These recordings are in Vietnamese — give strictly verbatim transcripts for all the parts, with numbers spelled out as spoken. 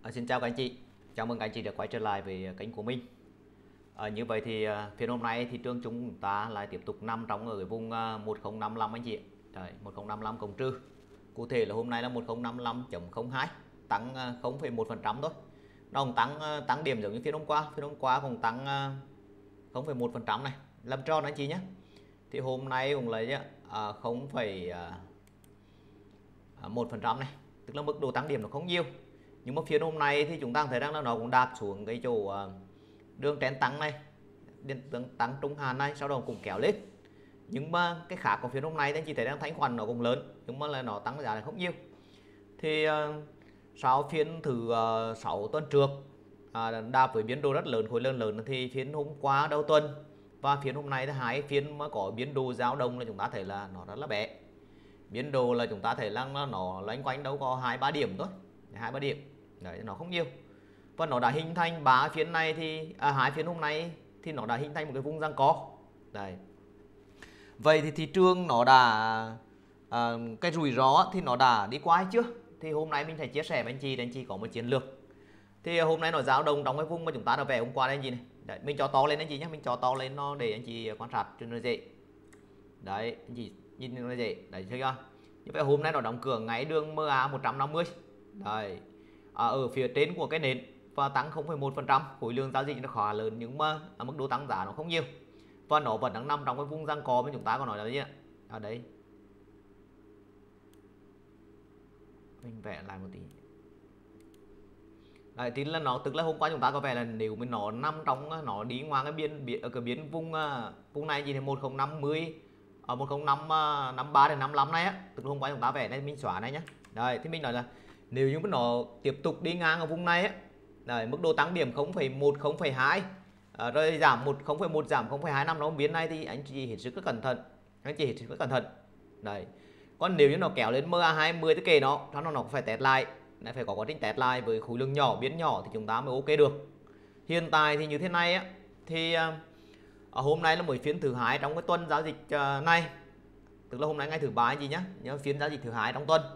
À, xin chào các anh chị, chào mừng các anh chị đã quay trở lại với kênh của mình. À, như vậy thì phiên hôm nay thị trường chúng ta lại tiếp tục nằm trong ở cái vùng một không năm lăm anh chị. Đấy, một không năm lăm cộng trừ. Cụ thể là hôm nay là một không năm lăm chấm không hai, tăng không phẩy một phần trăm thôi. Nó cũng tăng tăng điểm giống như phiên hôm qua, phiên hôm qua cũng tăng không phẩy một phần trăm này, làm tròn anh chị nhé. Thì hôm nay cũng lấy không phẩy một phần trăm này, tức là mức độ tăng điểm nó không nhiều. Nhưng mà phiên hôm nay thì chúng ta thấy rằng là nó cũng đạp xuống cái chỗ đường trend tăng này, đường tăng trung hạn này, sau đó cũng kéo lên. Nhưng mà cái khác của phiên hôm nay thì anh chị thấy đang thanh khoản nó cũng lớn, nhưng mà là nó tăng giá này không nhiều. Thì sau phiên thứ sáu tuần trước đạp với biến độ rất lớn, khối lớn lớn thì phiên hôm qua đầu tuần và phiên hôm nay thì hai phiên mà có biến độ dao động là chúng ta thấy là nó rất là bé. Biến độ là chúng ta thấy là nó loanh quanh đâu có hai ba điểm thôi, hai ba điểm. Đấy, nó không nhiều. Và nó đã hình thành ba phiên này thì à, hai phiên hôm nay thì nó đã hình thành một cái vùng giằng co. Đấy. Vậy thì thị trường nó đã à, cái rủi ro thì nó đã đi qua hay chưa? Thì hôm nay mình phải chia sẻ với anh chị để anh chị có một chiến lược. Thì hôm nay nó dao động trong cái vùng mà chúng ta đã vẽ hôm qua đây anh chị này. Đấy, mình cho to lên anh chị nhé, mình cho to lên nó để anh chị quan sát cho nó dễ. Đấy, anh chị nhìn nó dễ. Đấy chưa? Như vậy hôm nay nó đóng cửa ngay đường em a một trăm năm mươi. Đấy. À, ở phía trên của cái nền và tăng không phẩy một phần trăm, khối lượng giao dịch nó khá lớn nhưng mà à, mức độ tăng giá nó không nhiều và nó vẫn đang nằm trong cái vùng giằng co mà chúng ta có nói là gì ạ? Ở đấy mình vẽ lại một tí. Đấy, thì là nó tức là hôm qua chúng ta có vẻ là nếu mình nó nằm trong nó đi ngoài cái biên ở cái biến vùng vùng này gì thì một không năm mươi ở một không năm năm ba đến năm lăm này á, tức là hôm qua chúng ta vẽ này mình xóa này nhá. Đây thì mình nói là nếu như nó tiếp tục đi ngang ở vùng này á, đấy, mức độ tăng điểm không phẩy một không phẩy hai à, rồi giảm một không phẩy một giảm không phẩy hai năm nó biến này thì anh chị hết sức rất cẩn thận, anh chị hết sức rất cẩn thận. Đấy. Còn nếu như nó kéo lên em a hai mươi thì kể nó nó nó phải test lại, lại phải có quá trình test lại với khối lượng nhỏ biến nhỏ thì chúng ta mới ok được. Hiện tại thì như thế này á, thì uh, hôm nay là mỗi phiên thứ hai trong cái tuần giao dịch uh, này, tức là hôm nay ngày thứ ba gì nhá, nhớ phiên giao dịch thứ hai trong tuần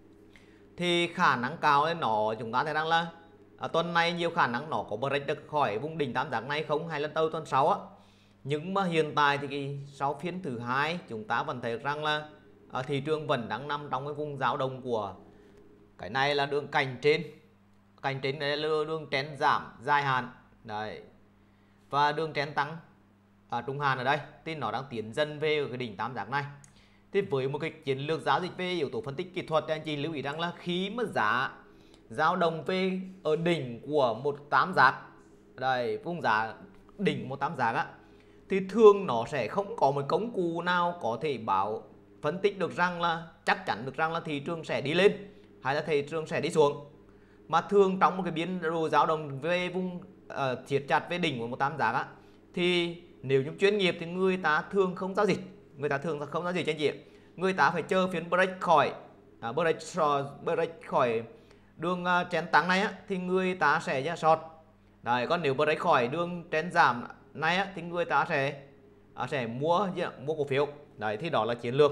thì khả năng cao lên nó chúng ta thấy rằng là à, tuần này nhiều khả năng nó có break được khỏi vùng đỉnh tam giác này không, hay là từ tuần sau á. Nhưng mà hiện tại thì sau phiên thứ hai chúng ta vẫn thấy rằng là à, thị trường vẫn đang nằm trong cái vùng dao động của cái này là đường cành trên, cành trên này là đường trend giảm dài hạn. Đấy. Và đường trend tăng à, trung hạn ở đây thì nó đang tiến dần về cái đỉnh tam giác này. Thì với một cái chiến lược giao dịch về yếu tố phân tích kỹ thuật thì anh chị lưu ý rằng là khi mà giá dao động về ở đỉnh của một tam giác, đây vùng giá đỉnh một tam giác á, thì thường nó sẽ không có một công cụ nào có thể bảo phân tích được rằng là chắc chắn được rằng là thị trường sẽ đi lên hay là thị trường sẽ đi xuống. Mà thường trong một cái biến độ dao động về vùng uh, siết chặt về đỉnh của một tam giác á, thì nếu như chuyên nghiệp thì người ta thường không giao dịch, người ta thường không giao dịch cho anh chị. Người ta phải chờ phiên break khỏi à, break, break khỏi đường uh, trend tăng này á, thì người ta sẽ ra short. Đấy, còn nếu break khỏi đường trend giảm này á, thì người ta sẽ à, sẽ mua mua cổ phiếu. Đấy, thì đó là chiến lược.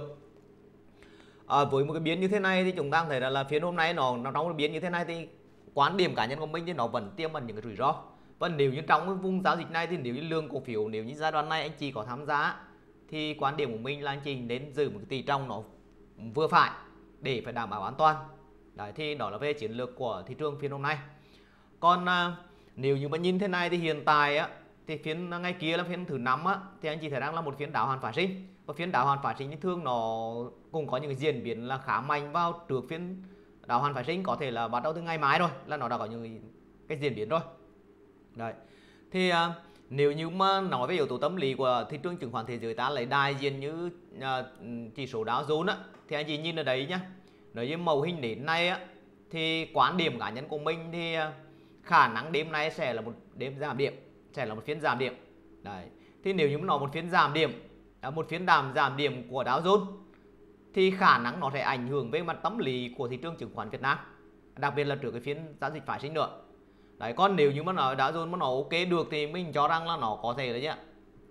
À, với một cái biến như thế này thì chúng ta thấy là, là phiên hôm nay nó, nó trong cái biến như thế này thì quan điểm cá nhân của mình thì nó vẫn tiềm ẩn những cái rủi ro. Và nếu như trong cái vùng giao dịch này thì nếu như lượng cổ phiếu, nếu như giai đoạn này anh chị có tham gia thì quan điểm của mình là anh chị nên giữ một cái tỷ trọng nó vừa phải để phải đảm bảo an toàn. Đấy, thì đó là về chiến lược của thị trường phiên hôm nay. Còn à, nếu như mà nhìn thế này thì hiện tại á, thì phiên ngày kia là phiên thứ năm á, thì anh chị thấy đang là một phiên đảo hoàn phá sinh. Và phiên đảo hoàn phá sinh thì thường nó cũng có những cái diễn biến là khá mạnh vào trước phiên đảo hoàn phá sinh, có thể là bắt đầu từ ngày mai rồi là nó đã có những cái diễn biến rồi. Đấy. Thì à, nếu như mà nói về yếu tố tâm lý của thị trường chứng khoán thế giới ta lấy đại diện như à, chỉ số Dow Jones á, thì anh chị nhìn ở đấy nhá, nói như màu hình đến nay á, thì quan điểm cá nhân của mình thì à, khả năng đêm nay sẽ là một đêm giảm điểm, sẽ là một phiên giảm điểm. Đấy. Thì nếu như nó một phiên giảm điểm, một phiên giảm giảm điểm của Dow Jones thì khả năng nó sẽ ảnh hưởng về mặt tâm lý của thị trường chứng khoán Việt Nam, đặc biệt là trước cái phiên giao dịch phái sinh nữa. Đấy, còn nếu như mà nó Dow Jones mà nó ok được thì mình cho rằng là nó có thể là chứ,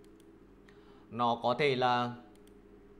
nó có thể là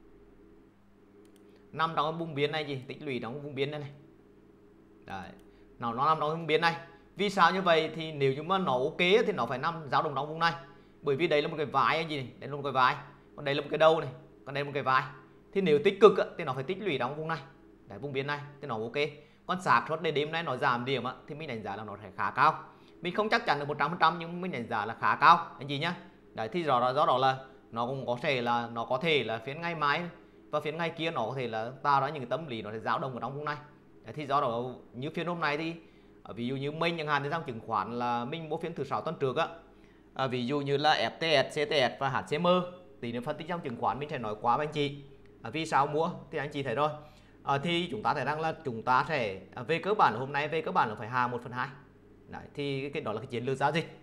nằm trong cái vùng biến này gì, tích lũy trong cái vùng biến này này. Đấy. nó nó nằm trong vùng biên này. Vì sao như vậy? Thì nếu như mà nó ok thì nó phải nằm dao động trong vùng này, bởi vì đây là một cái vai anh gì này, đây là một cái vai, còn đây là một cái đầu này, còn đây là một cái vai. Thì nếu tích cực thì nó phải tích lũy trong vùng này, đấy, vùng biên này thì nó ok. Còn xác suất để đêm nay nó giảm điểm thì mình đánh giá là nó sẽ khá cao. Mình không chắc chắn được một trăm phần trăm nhưng mình đánh giá là khá cao anh chị nhá. Đấy, thì rõ do đó là nó cũng có thể là nó có thể là phiên ngày mai và phiên ngày kia nó có thể là tạo ra những cái tâm lý nó sẽ dao động ở trong vùng này. Đấy, thì do đó như phiên hôm nay thì ví dụ như mình chẳng hạn thì trong chứng khoán là mình mua phiên thứ sáu tuần trước á, à, ví dụ như là ép tê ét, xê tê ét và hát xê em thì nếu phân tích trong chứng khoán mình sẽ nói qua với anh chị à, vì sao mua thì anh chị thấy rồi. À, thì chúng ta thấy rằng là chúng ta sẽ à, về cơ bản là hôm nay về cơ bản là phải hạ một phần hai. Đấy, thì cái đó là cái chiến lược giao dịch.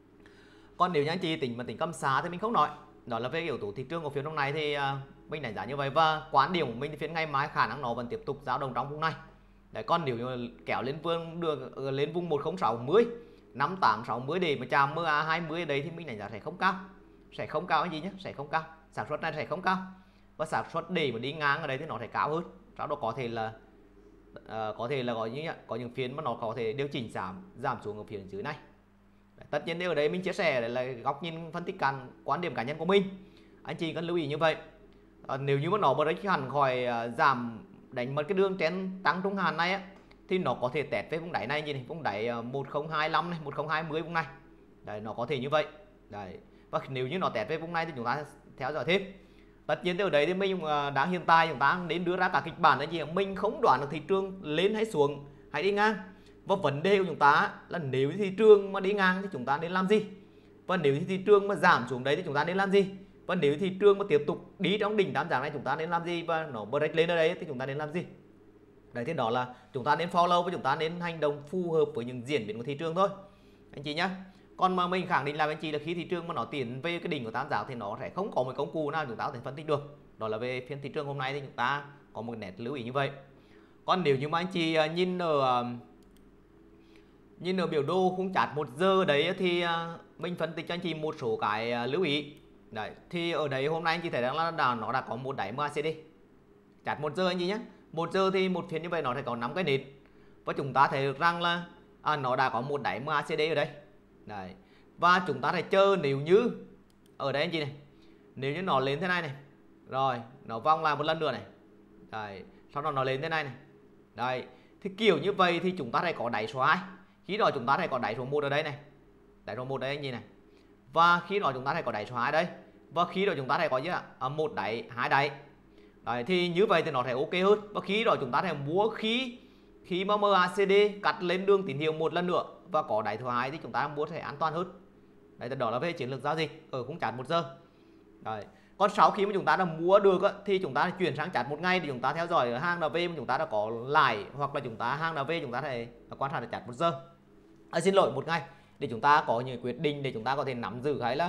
Còn nếu như anh chị tính mà tính căm giá thì mình không nói, đó là về yếu tố thị trường của phiên hôm nay thì uh, mình đánh giá như vậy, và quan điểm của mình thì phiên ngày mai khả năng nó vẫn tiếp tục dao động trong vùng này. Đấy, còn nếu như kéo lên vương được lên vùng một không sáu mươi, năm tám sáu mươi để mà chạm em a hai mươi đấy thì mình đánh giá sẽ không cao, sẽ không cao cái gì nhé, sẽ không cao, xác suất này sẽ không cao, và xác suất để mà đi ngang ở đây thì nó sẽ cao hơn. Sau đó có thể là uh, có thể là có những có những phiên mà nó có thể điều chỉnh giảm giảm xuống ở phía dưới này. Tất nhiên ở đây mình chia sẻ là góc nhìn phân tích can quan điểm cá nhân của mình, anh chị cần lưu ý như vậy. À, nếu như mà nó mà đánh hẳn khỏi uh, giảm đánh mất cái đường trend tăng trung hạn này á, thì nó có thể test về vùng đáy này gì này, vùng đáy uh, một không hai lăm này, một không hai không vùng này. Đấy, nó có thể như vậy. Đấy. Và nếu như nó test về vùng này thì chúng ta theo dõi thêm. Tất nhiên ở đấy thì mình uh, đang hiện tại chúng ta đến đưa ra cả kịch bản là gì, mình không đoán được thị trường lên hay xuống hay đi ngang. Và vấn đề của chúng ta là nếu thị trường mà đi ngang thì chúng ta nên làm gì, và nếu thị trường mà giảm xuống đấy thì chúng ta nên làm gì, và nếu thị trường mà tiếp tục đi trong đỉnh tam giác này chúng ta nên làm gì, và nó break lên ở đây thì chúng ta nên làm gì. Đấy, thì đó là chúng ta nên follow và chúng ta nên hành động phù hợp với những diễn biến của thị trường thôi anh chị nhé. Còn mà mình khẳng định là anh chị là khi thị trường mà nó tiến về cái đỉnh của tam giác thì nó sẽ không có một công cụ nào chúng ta có thể phân tích được. Đó là về phiên thị trường hôm nay thì chúng ta có một nét lưu ý như vậy. Còn nếu như mà anh chị nhìn ở nhìn ở biểu đồ khung chart một giờ đấy thì mình phân tích cho anh chị một số cái lưu ý. Đấy, thì ở đấy hôm nay anh chị thấy rằng là đã, nó đã có một đáy em a xê đê chart một giờ anh chị nhé. Một giờ thì một phiên như vậy nó sẽ có năm cái nến, và chúng ta thấy được rằng là à, nó đã có một đáy em a xê đê ở đây. Đấy, và chúng ta phải chờ nếu như ở đây anh chị này, nếu như nó lên thế này này, rồi nó vòng lại một lần nữa này, đấy, sau đó nó lên thế này này, đây thì kiểu như vậy thì chúng ta phải có đáy số hai. Khi đó chúng ta phải có đáy số một ở đây này, đáy số một đây anh chị này, và khi đó chúng ta phải có đáy số hai đây, và khi đó chúng ta phải có như là một đáy, hai đáy. Đấy, thì như vậy thì nó sẽ ok hơn, và khi đó chúng ta phải mua khi khi mà em a xê đê cắt lên đường tín hiệu một lần nữa và có đáy thứ hai thì chúng ta mua sẽ an toàn hơn. Đấy, đó là về chiến lược giao dịch ở khung chart một giờ. Đấy. Còn sau khi mà chúng ta đã mua được á, thì chúng ta chuyển sang chart một ngày thì chúng ta theo dõi hàng nào về mà chúng ta đã có lãi, hoặc là chúng ta hàng nào về chúng ta phải quan sát ở chart một giờ. À, xin lỗi, một ngày để chúng ta có những quyết định để chúng ta có thể nắm giữ hay là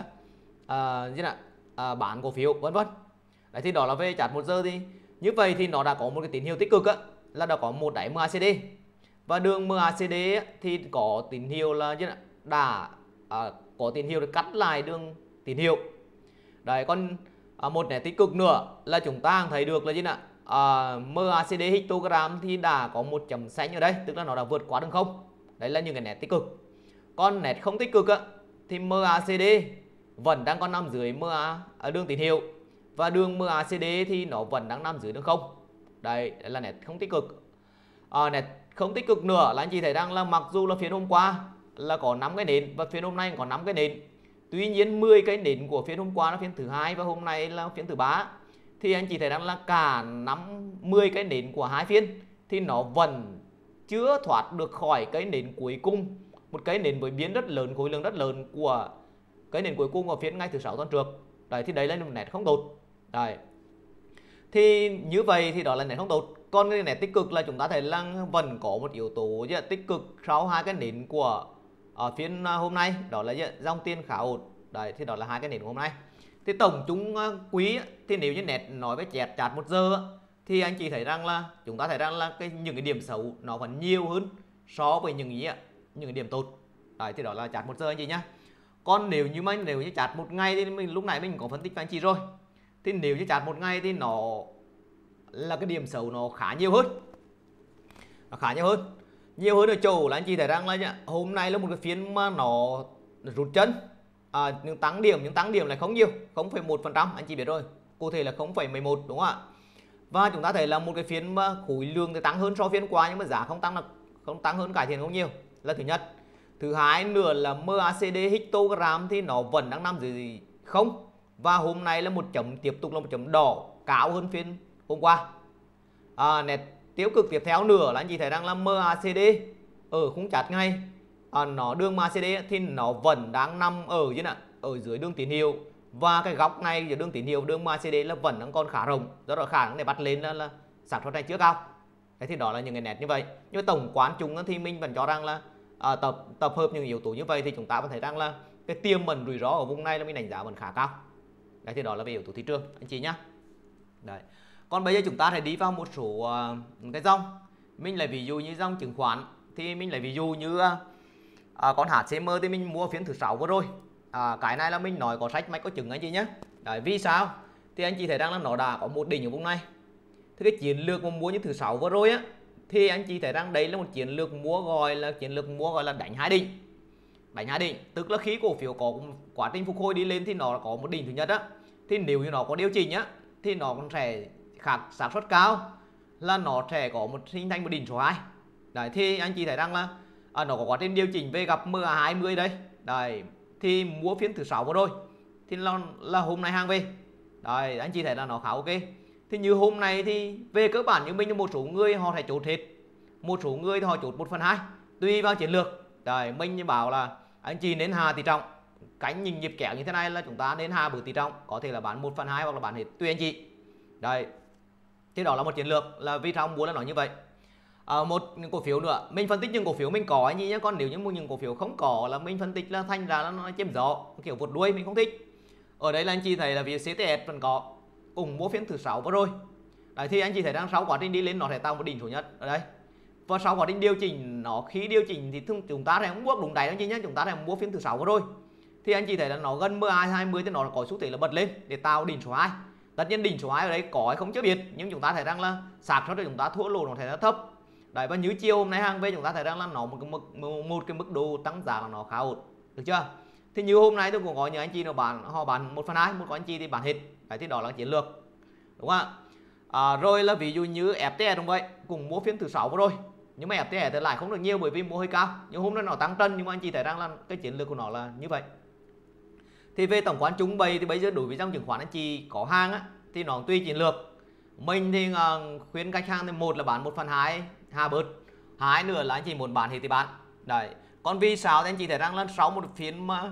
uh, như là uh, bán cổ phiếu vân vân. Đấy, thì đó là về chart một giờ. Thì như vậy thì nó đã có một cái tín hiệu tích cực á, là đã có một đáy em a xê đê, và đường em a xê đê thì có tín hiệu là như là đã uh, có tín hiệu để cắt lại đường tín hiệu. Đấy, còn à, một nét tích cực nữa là chúng ta thấy được là gì nào, à, em a xê đê histogram thì đã có một chấm xanh ở đây, tức là nó đã vượt qua đường không. Đấy là những cái nét tích cực. Còn nét không tích cực á, thì em a xê đê vẫn đang còn nằm dưới em a ở đường tín hiệu, và đường em a xê đê thì nó vẫn đang nằm dưới đường không. Đây, đây là nét không tích cực. À, nét không tích cực nữa là anh chị thấy rằng là mặc dù là phiên hôm qua là có năm cái nến và phiên hôm nay có năm cái nến, tuy nhiên mười cái nến của phiên hôm qua là phiên thứ hai và hôm nay là phiên thứ ba, thì anh chị thấy rằng là cả năm mười cái nến của hai phiên thì nó vẫn chưa thoát được khỏi cái nến cuối cùng, một cái nến với biến rất lớn, khối lượng rất lớn của cái nến cuối cùng ở phiên ngày thứ sáu tuần trước. Đấy, thì đấy là một nét không tốt. Đấy, thì như vậy thì đó là nét không tốt. Còn cái nét tích cực là chúng ta thấy là vẫn có một yếu tố rất tích cực sau hai cái nến của ở phiên hôm nay, đó là dòng tiền khá ổn. Đấy, thì đó là hai cái nến hôm nay. Thì tổng chung quý thì nếu như nét nói với chẹt chart một giờ thì anh chị thấy rằng là chúng ta thấy rằng là cái những cái điểm xấu nó vẫn nhiều hơn so với những ý những cái điểm tốt. Đấy, thì đó là chart một giờ anh chị nhá. Còn nếu như mình nếu như chart một ngày thì mình lúc này mình có phân tích với anh chị rồi. Thì nếu như chart một ngày thì nó là cái điểm xấu nó khá nhiều hơn, nó khá nhiều hơn. nhiều hơn ở chỗ là anh chị thấy rằng là nhá, hôm nay là một cái phiên mà nó rút chân, à, nhưng tăng điểm nhưng tăng điểm lại không nhiều, không phẩy một phần trăm, anh chị biết rồi, cụ thể là không phẩy mười một, đúng không ạ? Và chúng ta thấy là một cái phiên mà khối lượng thì tăng hơn so phiên qua, nhưng mà giá không tăng là không tăng hơn, cải thiện không nhiều, là thứ nhất. Thứ hai nữa là em a xê đê histogram thì nó vẫn đang nằm dưới không, và hôm nay là một chấm, tiếp tục là một chấm đỏ cao hơn phiên hôm qua. À, nét tiêu cực tiếp theo nữa là anh chị thấy rằng là em a xê đê ở khung chart ngay, à, nó đường em a xê đê thì nó vẫn đang nằm ở dưới nè, ở dưới đường tín hiệu, và cái góc này giữa đường tín hiệu đường em a xê đê là vẫn đang còn khá rộng, do đó khả năng để bắt lên là, là sản xuất này chưa cao. Thế thì đó là những cái nét như vậy. Nhưng tổng quán chung thì mình vẫn cho rằng là à, tập tập hợp những yếu tố như vậy thì chúng ta vẫn thấy rằng là cái tiềm ẩn rủi ro ở vùng này là mình đánh giá vẫn khá cao. Đấy thì đó là về yếu tố thị trường anh chị nhá. Đấy. Còn bây giờ chúng ta hãy đi vào một số uh, cái dòng. Mình lấy ví dụ như dòng chứng khoán thì mình lấy ví dụ như uh, uh, con hát xê em thì mình mua phiên thứ sáu vừa rồi. À, cái này là mình nói có sách mách có chứng anh chị nhé. Đấy, vì sao? Thì anh chị thấy rằng là nó đã có một đỉnh ở vùng này. Thì cái chiến lược mà mua như thứ sáu vừa rồi á, thì anh chị thấy rằng đây là một chiến lược mua gọi là chiến lược mua gọi là đánh hai đỉnh. Đánh hai đỉnh, tức là khi cổ phiếu có quá trình phục hồi đi lên thì nó có một đỉnh thứ nhất á, thì nếu như nó có điều chỉnh á thì nó cũng sẽ khác xác suất cao là nó sẽ có một hình thành một đỉnh số hai. Đấy, thì anh chị thấy rằng là à, nó có quá trình điều chỉnh về gặp em a hai mươi đây. Đấy, thì mua phiên thứ sáu vừa rồi thì là, là hôm nay hàng về. Đấy, anh chị thấy là nó khá ok. Thì như hôm nay thì về cơ bản như mình, một số người họ sẽ chốt hết, một số người thì họ chốt một phần hai, tùy vào chiến lược. Đấy, mình bảo là anh chị nên hạ tỷ trọng, cánh nhìn nhịp kéo như thế này là chúng ta nên hạ bớt tỷ trọng, có thể là bán một phần hai hoặc là bán hết, tùy anh chị. Đây, thế đó là một chiến lược, là vì sao muốn là nói như vậy. À, một cổ phiếu nữa, mình phân tích những cổ phiếu mình có anh chị nhé, còn nếu như một những cổ phiếu không có là mình phân tích là thành ra là nó chém gió, kiểu vượt đuôi mình không thích. Ở đây là anh chị thấy là vì xê tê ét vẫn có cùng mua phiên thứ sáu vừa rồi. Đấy, thì anh chị thấy đang sau quá trình đi lên nó sẽ tạo một đỉnh số nhất ở đây, và sau quá trình điều chỉnh nó khi điều chỉnh thì chúng ta sẽ mua đúng đáy anh chị nhé, chúng ta sẽ mua phiên thứ sáu vừa rồi thì anh chị thấy là nó gần em a hai mươi thì nó có xu thế là bật lên để tạo đỉnh số hai. Tất nhiên đỉnh số hai ở đây có hay không chưa biết, nhưng chúng ta thấy rằng là xác suất để chúng ta thua lỗ nó sẽ rất thấp. Đấy, và như chiều hôm nay hàng về chúng ta thấy rằng là nó một cái mức một cái mức độ tăng giá là nó khá ổn, được chưa? Thì như hôm nay tôi cũng có những anh chị nó bán, họ bán một phần hai, một có anh chị thì bán hết. Đấy, thì đó là chiến lược, đúng không ạ? À, rồi là ví dụ như ép tê ét cũng vậy, cùng mua phiên thứ sáu vừa rồi, nhưng mà ép tê ét thì lại không được nhiều bởi vì mua hơi cao, nhưng hôm nay nó tăng trend, nhưng mà anh chị thấy rằng là cái chiến lược của nó là như vậy. Thì về tổng quán chung bày thì bây giờ đối với dòng chứng khoán anh chị có hàng á thì nó tùy chiến lược. Mình thì uh, khuyến khách hàng thì một là bán một phần hai, hạ bớt, hai nữa là anh chị muốn bán thì thì bán. Đấy, còn vì sao thì anh chị thấy rằng là sau một phiên mà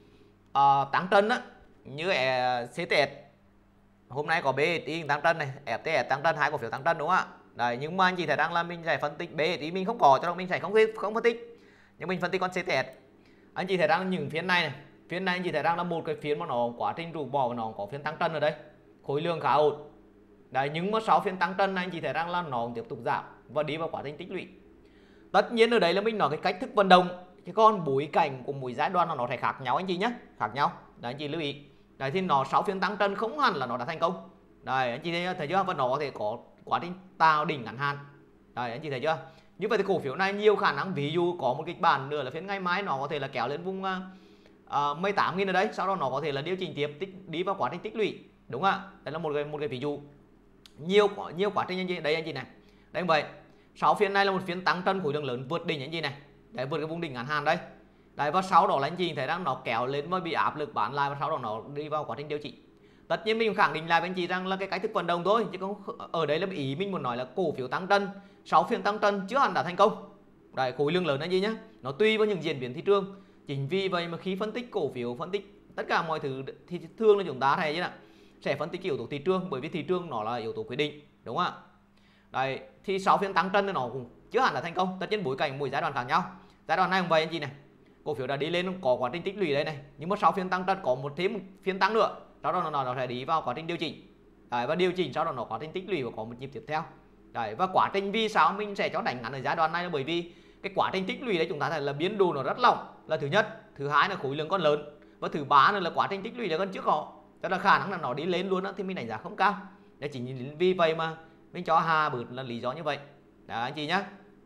uh, tăng trend á, như uh, xê tê ét hôm nay có bê ét i tăng trend này, ép tê ét tăng trend, hai cổ phiếu tăng trend, đúng không ạ? Đấy, nhưng mà anh chị thấy rằng là mình sẽ phân tích bê ét i mình không có cho nên mình sẽ không không phân tích, nhưng mình phân tích con xê tê ét. Anh chị thấy rằng những phiên này này, phiên này anh chị thấy rằng là một cái phiên mà nó quá trình rũ bỏ và nó có phiên tăng trend ở đây, khối lượng khá ổn. Đấy, nhưng mà sau phiên tăng trend này anh chị thấy rằng là nó tiếp tục giảm và đi vào quá trình tích lũy. Tất nhiên ở đây là mình nói cái cách thức vận động, chứ còn bối cảnh của mỗi giai đoạn nó sẽ khác nhau anh chị nhé, khác nhau. Đấy, anh chị lưu ý. Đấy, thì nó sau phiên tăng trend không hẳn là nó đã thành công. Đấy, anh chị thấy chưa, và nó có thể có quá trình tạo đỉnh ngắn hạn. Đấy, anh chị thấy chưa? Như vậy thì cổ phiếu này nhiều khả năng, ví dụ có một kịch bản nữa là phiên ngày mai nó có thể là kéo lên vùng uh, mười tám nghìn ở đấy, sau đó nó có thể là điều chỉnh tiếp, tích, đi vào quá trình tích lũy, đúng không ạ? Đây là một cái một cái ví dụ. Nhiều nhiều quá trình anh chị, đây anh chị này. Đây vậy. Sau phiên này là một phiên tăng trend khối lượng lớn vượt đỉnh anh chị này. Đấy, vượt cái vùng đỉnh ngắn hạn đây. Đấy, và sau đó là anh chị thấy rằng nó kéo lên và bị áp lực bán lại, và sau đó nó đi vào quá trình điều chỉnh. Tất nhiên mình khẳng định lại với anh chị rằng là cái cách thức vận động thôi, chứ không ở đây là ý mình muốn nói là cổ phiếu tăng trend sau phiên tăng trend chưa hẳn đã thành công. Đấy, khối lượng lớn anh chị nhé, nó tùy vào những diễn biến thị trường. Chính vì vậy mà khi phân tích cổ phiếu, phân tích tất cả mọi thứ thì thường là chúng ta thấy chứ nào, sẽ phân tích yếu tố thị trường, bởi vì thị trường nó là yếu tố quyết định, đúng không ạ? Đấy, thì sau phiên tăng trend thì nó cũng chưa hẳn là thành công. Tất nhiên bối cảnh mỗi giai đoạn khác nhau. Giai đoạn này cũng vậy anh chị này, cổ phiếu đã đi lên có quá trình tích lũy đây này, nhưng mà sau phiên tăng trend có một thêm một phiên tăng nữa, sau đó nó, nó sẽ đi vào quá trình điều chỉnh. Đấy, và điều chỉnh sau đó nó quá trình tích lũy và có một nhịp tiếp theo. Đấy, và quá trình vì sao mình sẽ cho đánh ngắn ở giai đoạn này là bởi vì cái quá trình tích lũy đấy chúng ta thấy là biến đồ nó rất lỏng, là thứ nhất, thứ hai là khối lượng còn lớn, và thứ ba nữa là quá trình tích lũy là gần trước họ, tức là khả năng là nó đi lên luôn đó, thì mình đánh giá không cao. Đấy, chính vì vậy mà mình cho hà bớt là lý do như vậy. Đấy anh chị nhá.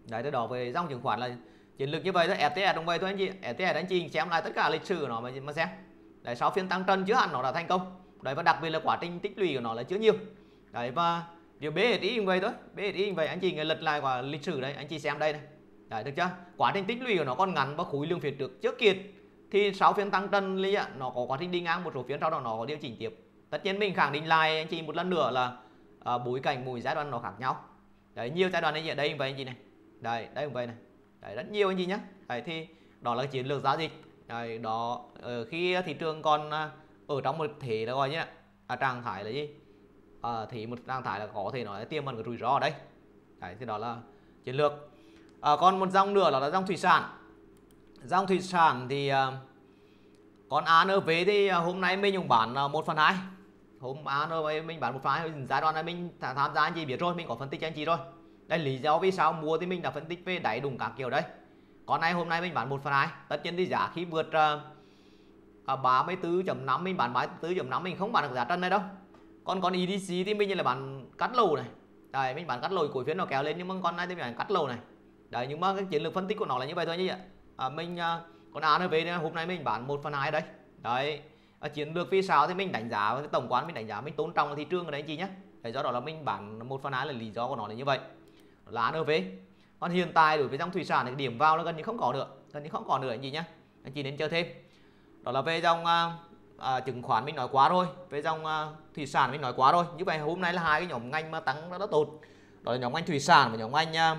Đấy, cái đó về dòng chứng khoán là chiến lược như vậy thôi. ép tê ét trong vậy thôi anh chị. ép tê ét anh chị xem lại tất cả lịch sử của nó mà mà xem. Đấy, sau phiên tăng trần chưa hẳn nó đã thành công. Đấy, và đặc biệt là quá trình tích lũy của nó là chưa nhiều. Đấy, và điều bê ét i như vậy thôi. bê ét i như vậy anh chị nghe lật lại quả lịch sử đây, anh chị xem đây này. Đấy, được chưa? Quá trình tích lũy của nó còn ngắn và khối lượng phía trước chưa kiệt, thì sau phiên tăng trần lý nó có quá trình đi ngang một số phiên sau đó nó có điều chỉnh tiếp. Tất nhiên mình khẳng định lại anh chị một lần nữa là à, bối cảnh mỗi giai đoạn nó khác nhau. Đấy, nhiều giai đoạn anh chị ở đây vậy anh chị này. Đây, đây cũng vậy này. Đấy, rất nhiều anh chị nhé. Đấy, thì đó là chiến lược giao dịch. Đấy, đó ở khi thị trường còn ở trong một thể là gọi nhé, à, trạng thái là gì? À, thì một trạng thái là có thể nói là tiềm ẩn cái rủi ro ở đây. Đấy, thì đó là chiến lược. À, còn một dòng nữa là dòng thủy sản. Dòng thủy sản thì uh, còn a en vê thì uh, hôm nay mình cũng bán uh, một phần hai. Hôm a en vê mình bán một phần hai, giai đoạn này mình tham gia anh chị biết rồi, mình có phân tích cho anh chị rồi. Đây lý do vì sao mua thì mình đã phân tích về đáy đùng các kiểu đấy. Còn này hôm nay mình bán một phần hai. Tất nhiên thì giá khi vượt uh, ba mươi tư chấm năm mình bán ba mươi tư chấm năm mình không bán được giá trần này đâu. Còn còn e đê xê thì mình là bán cắt lầu này. Đây, mình bán cắt lầu cuối phiên nó kéo lên, nhưng mà con này thì mình bán cắt lầu này. Đấy, nhưng mà cái chiến lược phân tích của nó là như vậy thôi nhỉ. À, mình uh, còn a en vê hôm nay mình bán một phần hai đấy. Đấy, à, chiến lược phía sau thì mình đánh giá cái tổng quán, mình đánh giá mình tôn trọng thị trường ở đấy anh chị nhé. Đấy, do đó là mình bán một phần hai là lý do của nó là như vậy, là a en vê. Còn hiện tại đối với dòng thủy sản thì điểm vào nó gần như không có nữa, gần như không có nữa anh chị nhé. Anh chị nên chờ thêm. Đó là về dòng uh, uh, chứng khoán mình nói quá rồi, về dòng uh, thủy sản mình nói quá rồi. Như vậy hôm nay là hai cái nhóm ngành mà tăng rất là tốt, đó là nhóm ngành thủy sản và nhóm ngành uh,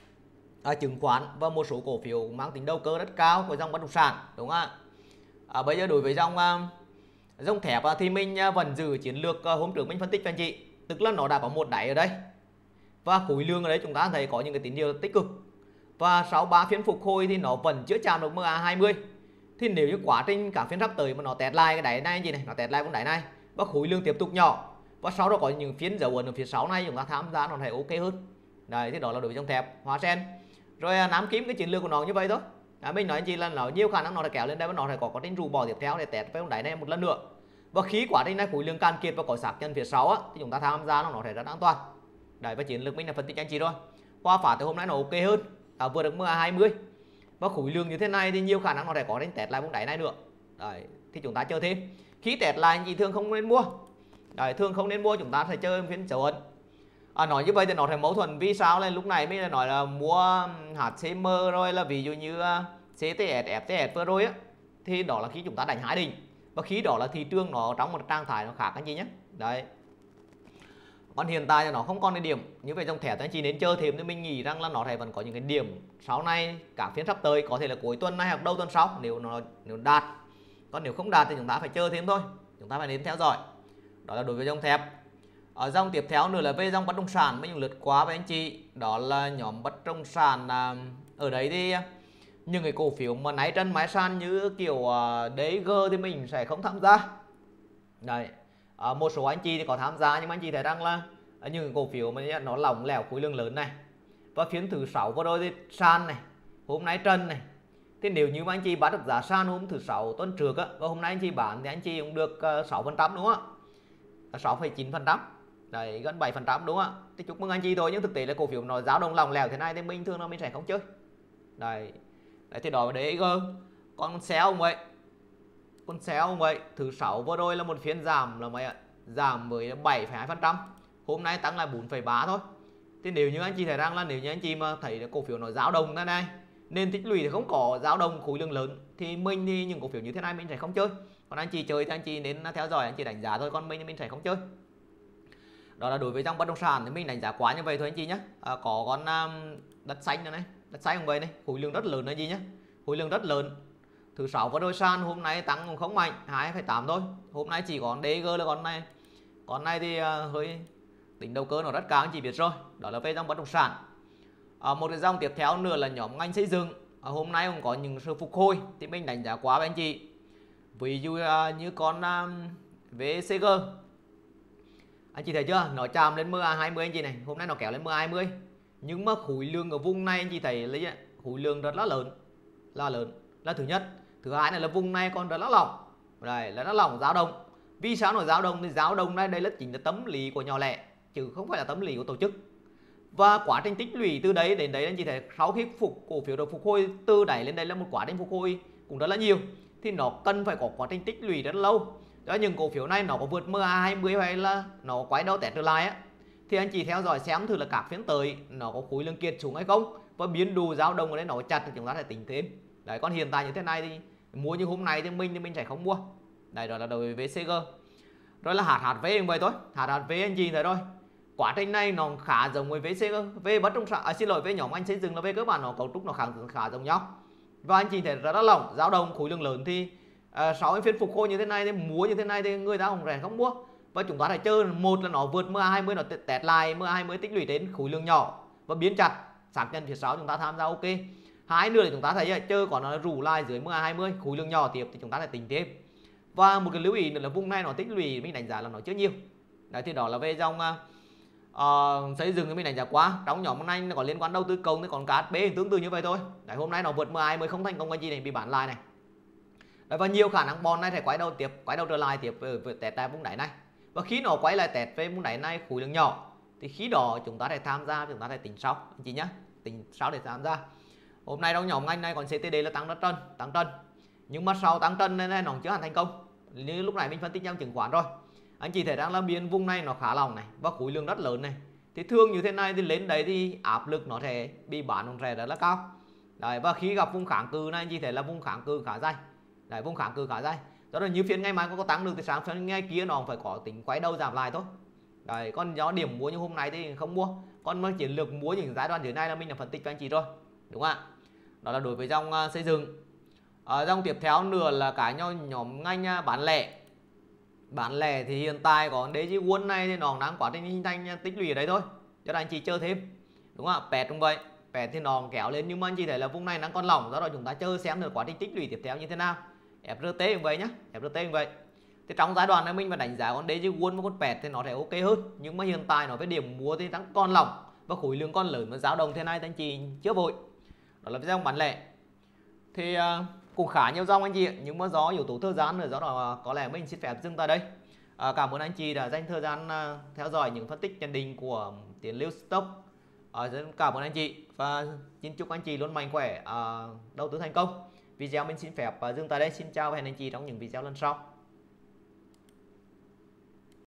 À, chứng khoán và một số cổ phiếu mang tính đầu cơ rất cao của dòng bất động sản, đúng không ạ? À, bây giờ đối với dòng uh, dòng thép uh, thì mình uh, vẫn giữ chiến lược uh, hôm trước mình phân tích cho anh chị, tức là nó đã có một đáy ở đây và khối lượng ở đấy chúng ta thấy có những cái tín hiệu tích cực, và sau ba phiên phục hồi thì nó vẫn chưa chạm được em a hai mươi. Thì nếu như quá trình cả phiên sắp tới mà nó test lại cái đáy này anh chị này, nó test lại con đáy này và khối lượng tiếp tục nhỏ, và sau đó có những phiên dấu ấn ở phía sau này chúng ta tham gia nó thấy ok hơn. Đấy, thì đó là đối với dòng thép. Hoa sen rồi Nam Kim, cái chiến lược của nó như vậy thôi. À, mình nói anh chị là nó nhiều khả năng nó sẽ kéo lên đây và nó sẽ có quá trình rũ bỏ tiếp theo để test với con đáy này một lần nữa. Và khi quá trình này khối lượng can kiệt và có xác nhận phía sau á, thì chúng ta tham gia nó nó sẽ rất an toàn. Đấy, và chiến lược mình là phân tích anh chị rồi. Qua phá từ hôm nay nó ok hơn, à, vừa được em a hai mươi. Và khối lượng như thế này thì nhiều khả năng nó sẽ có đến test lại vùng đáy này nữa. Đấy, thì chúng ta chờ thêm. Khi test lại anh chị thường không nên mua. Đấy, thường không nên mua, chúng ta sẽ chơi phiên dấu ấn. À, nói như vậy thì nó sẽ mâu thuẫn. Vì sao này lúc này mới nói là mua hát xê em rồi là ví dụ như xê tê ét, ép tê ét vừa rồi á, thì đó là khi chúng ta đánh hai đỉnh, và khi đó là thị trường nó trong một trạng thái nó khác anh chị nhé. Đấy, còn hiện tại thì nó không còn cái điểm như vậy, dòng thẻ anh chị nên chơi thêm, thì mình nghĩ rằng là nó sẽ vẫn có những cái điểm sau này cả phiên sắp tới, có thể là cuối tuần này hoặc đầu tuần sau nếu nó nếu đạt. Còn nếu không đạt thì chúng ta phải chơi thêm thôi, chúng ta phải nên theo dõi. Đó là đối với dòng thép. Ở dòng tiếp theo nữa là về dòng bất động sản, mình lượt qua với anh chị, đó là nhóm bất động sản. Ở đấy thì những cái cổ phiếu mà nãy trần mái sàn như kiểu đê giê thì mình sẽ không tham gia. Đấy, à, một số anh chị thì có tham gia, nhưng mà anh chị thấy rằng là những cổ phiếu mà nó lỏng lẻo khối lượng lớn này, và phiên thứ sáu vừa rồi thì sàn này, hôm nay trần này, thì nếu như mà anh chị bán được giá sàn hôm thứ sáu tuần trước á, và hôm nay anh chị bán thì anh chị cũng được sáu phần trăm đúng không ạ? sáu phẩy chín phần trăm. Đấy, gần bảy phần trăm đúng không ạ? Thì chúc mừng anh chị thôi, nhưng thực tế là cổ phiếu nó dao động lỏng lẻo thế này thì mình thường là mình sẽ không chơi. Đấy, đấy thì đó là đê giê. Còn xéo không vậy? Con xéo không vậy? Thứ sáu vừa rồi là một phiên giảm là mấy ạ? Giảm với bảy phẩy hai phần trăm. Hôm nay tăng là bốn phẩy ba thôi. Thì nếu như anh chị thấy rằng là nếu như anh chị mà thấy cổ phiếu nó dao động thế này, nên tích lũy thì không có dao động khối lượng lớn, thì mình thì những cổ phiếu như thế này mình sẽ không chơi. Còn anh chị chơi thì anh chị nên theo dõi, anh chị đánh giá thôi, còn mình thì mình sẽ không chơi. Đó là đối với dòng bất động sản thì mình đánh giá quá như vậy thôi anh chị nhé. À, có con um, đất xanh nữa này, đất xanh không vậy này, khối lượng rất lớn anh chị nhé, khối lượng rất lớn. Thứ sáu vừa rồi sàn hôm nay tăng cũng không mạnh, hai phẩy tám thôi. Hôm nay chỉ có đê giê là con này, con này thì uh, hơi tính đầu cơ nó rất cao, anh chị biết rồi. Đó là về dòng bất động sản. À, một cái dòng tiếp theo nữa là nhóm ngành xây dựng. À, hôm nay cũng có những sự phục hồi thì mình đánh giá quá với anh chị. Ví dụ uh, như con um, vê xê giê, anh chị thấy chưa, nó chạm lên em a hai mươi anh chị này, hôm nay nó kéo lên em a hai mươi, nhưng mà khối lượng ở vùng này anh chị thấy lấy khối lượng rất là lớn, là lớn là thứ nhất. Thứ hai này là vùng này còn rất là lỏng, đây là nó lỏng dao động. Vì sao nó dao động? Thì dao động này đây là chính là tâm lý của nhỏ lẻ chứ không phải là tâm lý của tổ chức. Và quá trình tích lũy từ đấy đến đấy anh chị thấy sau khi phục cổ phiếu được phục hồi từ đẩy lên đây là một quá trình phục hồi cũng rất là nhiều, thì nó cần phải có quá trình tích lũy rất lâu. Cho những cổ phiếu này nó có vượt em a hai mươi hay là nó quay đầu test trở lại á, thì anh chị theo dõi xem thử là các phiên tới nó có khối lượng kiệt xuống hay không, và biến đủ dao động ở đây nó chặt thì chúng ta sẽ tính thêm. Đấy, còn hiện tại như thế này thì mua như hôm nay thì mình thì mình sẽ không mua. Đấy, đó là đối với vê xê giê. Rồi là hát hát vê cũng vậy thôi. hát hát vê anh chị thấy rồi, quá trình này nó khá giống với vê xê giê. V bất động sản, à, xin lỗi, với nhóm anh xây dựng là về cơ bản nó cấu trúc nó khá, khá giống nhau. Và anh chị thấy rất là lỏng, dao động khối lượng lớn thì à, sau phiên phục hồi như thế này thì mua như thế này thì người ta không rẻ không mua. Và chúng ta phải chơi, một là nó vượt em a hai mươi, nó test lại em a hai mươi tích lũy đến khối lượng nhỏ và biến chặt, xác nhận phía sau chúng ta tham gia ok. Hai nữa là chúng ta thấy chơi còn nó rủ lại dưới em a hai mươi khối lượng nhỏ tiếp thì chúng ta lại tính thêm. Và một cái lưu ý nữa là vùng này nó tích lũy mình đánh giá là nó chưa nhiều. Đấy, thì đó là về dòng uh, xây dựng thì mình đánh giá quá. Trong nhóm hôm nay nó có liên quan đầu tư công thì còn ca ét bê tương tự như vậy thôi. Đấy, hôm nay nó vượt em a hai mươi không thành công, anh chị này bị bán lại này. Đấy, và nhiều khả năng bond này sẽ quay đầu tiếp, quay đầu trở lại tiếp với, với test tại vùng đáy này. Và khi nó quay lại test về vùng đáy này khối lượng nhỏ thì khi đó chúng ta sẽ tham gia, chúng ta sẽ tính sau anh chị nhé, tính sau để tham gia. Hôm nay trong nhóm ngành này còn xê tê đê là tăng rất trần, tăng trần. Nhưng mà sau tăng trần này nó chưa hẳn thành công. Như lúc này mình phân tích trong chứng khoán rồi, anh chị thấy rằng là biên vùng này nó khá lỏng này và khối lượng rất lớn này, thì thường như thế này thì lên đấy thì áp lực nó sẽ bị bán nó sẽ rất là cao. Đấy, và khi gặp vùng kháng cự này anh chị thấy là vùng kháng cự khá dài. Đấy, vùng kháng cự khá dài. Đó là như phiên ngày mai có tăng được thì sáng phiên ngày kia nó phải có tính quay đầu giảm lại thôi. Đấy, còn do điểm mua như hôm nay thì không mua. Còn mà chiến lược mua những giai đoạn dưới này là mình đã phân tích cho anh chị rồi, đúng không ạ? Đó là đối với dòng uh, xây dựng. À, dòng tiếp theo nữa là cái nhóm, nhóm ngành uh, bán lẻ. Bán lẻ thì hiện tại có đê giê One này thì nó đang quá trình hình thành tích lũy ở đấy thôi, cho nên anh chị chơi thêm, đúng không ạ? Pet cũng vậy, Pet thì nó kéo lên nhưng mà anh chị thấy là vùng này đang còn lỏng, do đó chúng ta chơi xem được quá trình tích lũy tiếp theo như thế nào. ép rờ tê cũng vậy nhá, ép rờ tê cũng vậy. Thì trong giai đoạn này mình phải đánh giá con đê giê One và con Pet thì nó sẽ ok hơn, nhưng mà hiện tại nó với điểm mua thì đang còn lỏng và khối lượng còn lớn, mà dao động thế này thì anh chị chưa vội. Đó là dòng bán lẻ. Thì uh, cũng khá nhiều dòng anh chị, nhưng mà do yếu tố thời gian nữa, do đó có lẽ mình xin phép dừng tại đây. À, cảm ơn anh chị đã dành thời gian uh, theo dõi những phân tích nhận định của Tiến Lưu Stock. À, cảm ơn anh chị và xin chúc anh chị luôn mạnh khỏe, uh, đầu tư thành công. Video mình xin phép uh, dừng tại đây. Xin chào và hẹn anh chị trong những video lần sau.